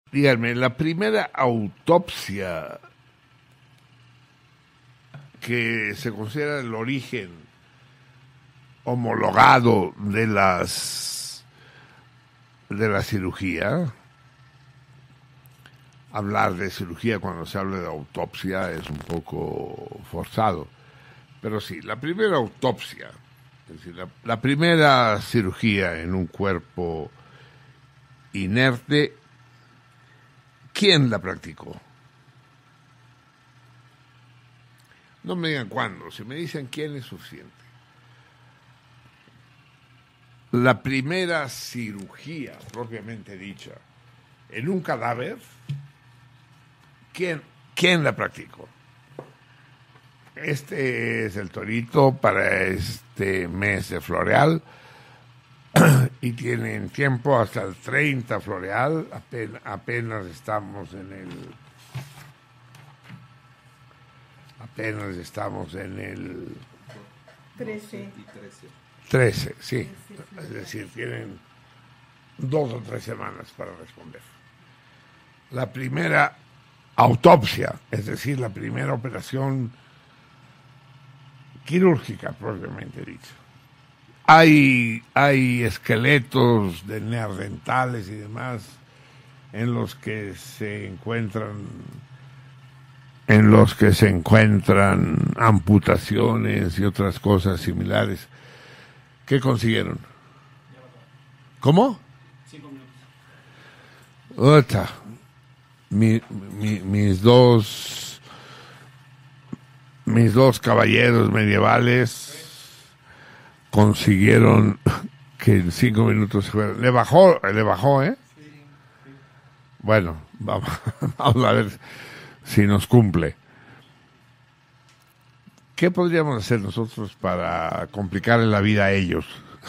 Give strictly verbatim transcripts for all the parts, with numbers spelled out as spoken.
Díganme, la primera autopsia que se considera el origen homologado de las de la cirugía. Hablar de cirugía cuando se habla de autopsia es un poco forzado, pero sí, la primera autopsia, es decir, la, la primera cirugía en un cuerpo inerte, ¿quién la practicó? No me digan cuándo, si me dicen quién es suficiente. La primera cirugía, propiamente dicha, en un cadáver, ¿quién, quién la practicó? Este es el torito para este mes de Floreal y tienen tiempo hasta el treinta Floreal, apenas, apenas estamos en el... Apenas estamos en el... trece. trece, sí. Es decir, tienen dos o tres semanas para responder. La primera autopsia, es decir, la primera operación quirúrgica, propiamente dicho. Hay, hay esqueletos de neandertales y demás en los que se encuentran en los que se encuentran amputaciones y otras cosas similares. ¿Qué consiguieron? ¿Cómo? Cinco minutos. Otra. Mi, mi, mis dos mis dos caballeros medievales consiguieron que en cinco minutos se fueran. Le bajó, le bajó, ¿eh? Sí, sí. Bueno, vamos, vamos a ver si nos cumple. ¿Qué podríamos hacer nosotros para complicarle la vida a ellos?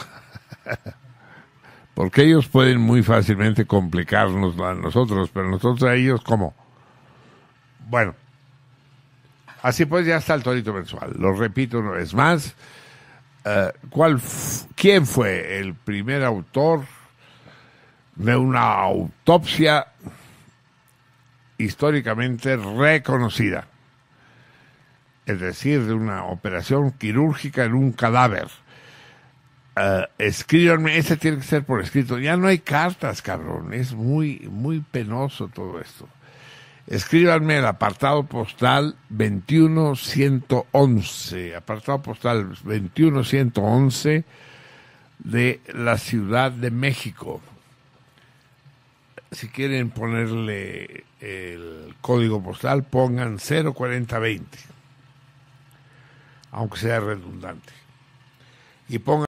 Porque ellos pueden muy fácilmente complicarnos a nosotros, pero nosotros a ellos, ¿cómo? Bueno, así pues ya está el torito mensual. Lo repito una vez más. Uh, ¿cuál f- ¿Quién fue el primer autor de una autopsia históricamente reconocida? Es decir, de una operación quirúrgica en un cadáver. Uh, escríbanme, ese tiene que ser por escrito. Ya no hay cartas, cabrón. Es muy, muy penoso todo esto. Escríbanme el apartado postal veintiuno ciento once, apartado postal veintiuno ciento once de la Ciudad de México. Si quieren ponerle el código postal, pongan cero cuarenta veinte, aunque sea redundante. Y pongan